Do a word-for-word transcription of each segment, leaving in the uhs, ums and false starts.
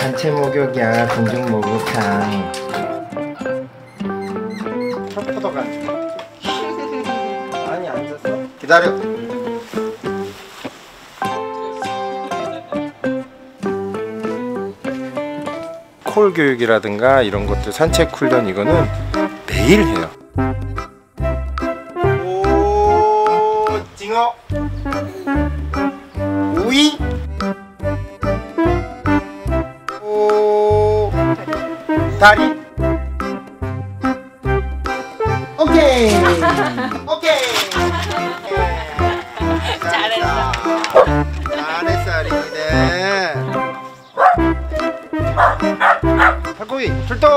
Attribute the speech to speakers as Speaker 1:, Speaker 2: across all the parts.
Speaker 1: 단체 목욕이야. 공중 목욕탕. 펴포도가 많이 앉았어? 기다려. 콜 교육이라든가 이런 것들 산책 훈련 이거는 매일 해요. 오, 징어. 우이. 오, 다리. 오케이. 오케이.
Speaker 2: 잘했어.
Speaker 1: 잘했어, 어린이들. 팔고기 출동.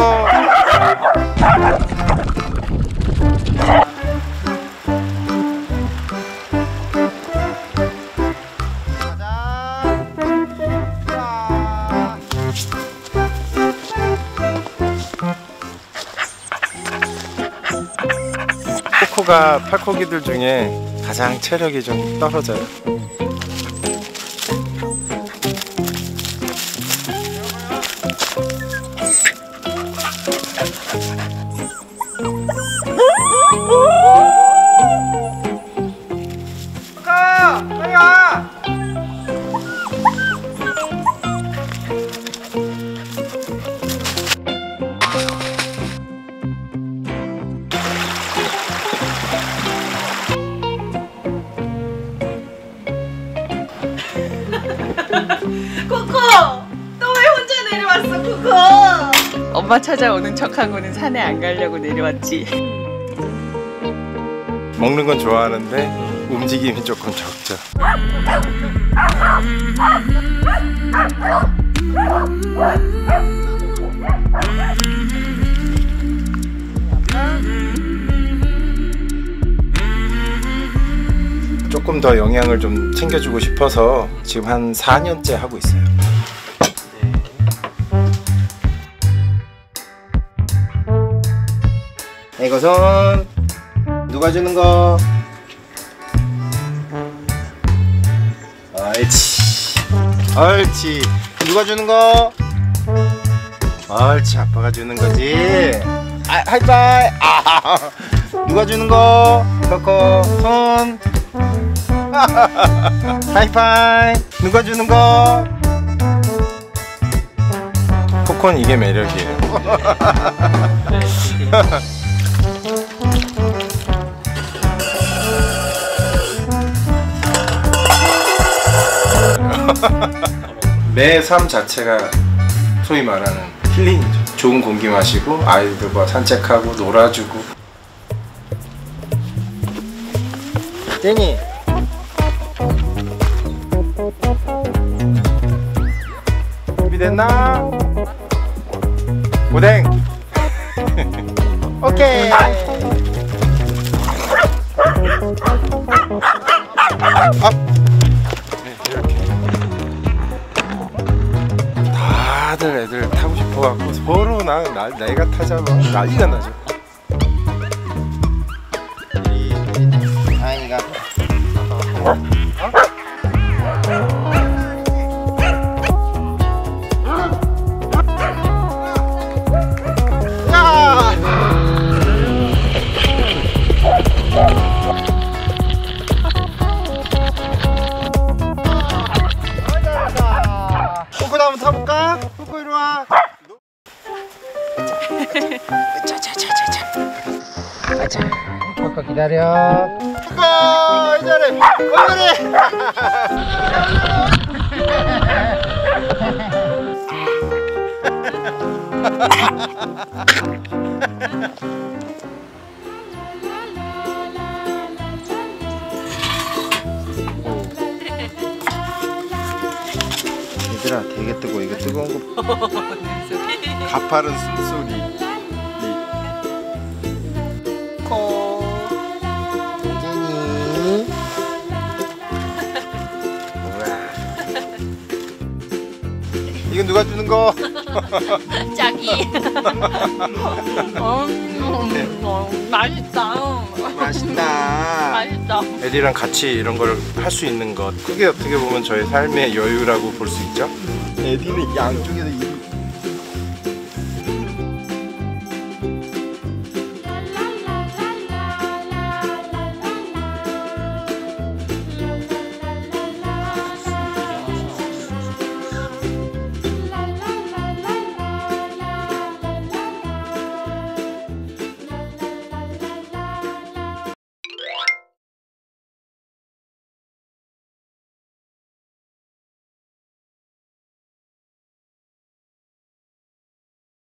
Speaker 1: 코코가 팔코기들 중에 가장 체력이 좀 떨어져요. 코코! 빨리 와!
Speaker 2: 코코! 너 왜 혼자 내려왔어, 코코? 엄마 찾아오는 척하고는 산에 안 가려고 내려왔지.
Speaker 1: 먹는 건 좋아하는데 움직임이 조금 적죠. 조금 더 영양을 좀 챙겨주고 싶어서 지금 한 사 년째 하고 있어요. 이것은 누가 주는 거? 옳지. 옳지. 누가 주는 거? 옳지. 아빠가 주는 거지. 아, 하이파이. 아, 누가 주는 거? 코코 손. 하이파이. 누가 주는 거? 코코는 이게 매력이에요. 내 삶 자체가 소위 말하는 힐링이죠. 좋은 공기 마시고 아이들과 산책하고 놀아주고. 제니 준비됐나? 오뎅. 오케이. 업. 다들 애들 타고 싶어갖고 서로 나, 나 내가 타자고 난리가 나죠. 이 아이가 어? 야! 코코도 한번 타볼까? 코코 이리 와. 자자자자자. 가자. 코코 기다려. 코코 이제는 오늘이. 얘들아 되게 뜨거워. 이거 뜨거운 거 가파른 숨소리. 코 제니. 우와. 이건 누가 주는 거?
Speaker 2: 짝이. 음, 맛있다.
Speaker 1: 맛있다.
Speaker 2: 맛있다.
Speaker 1: 애들이랑 같이 이런 걸 할 수 있는 것, 그게 어떻게 보면 저의 삶의 여유라고 볼 수 있죠. 에디는 양쪽에서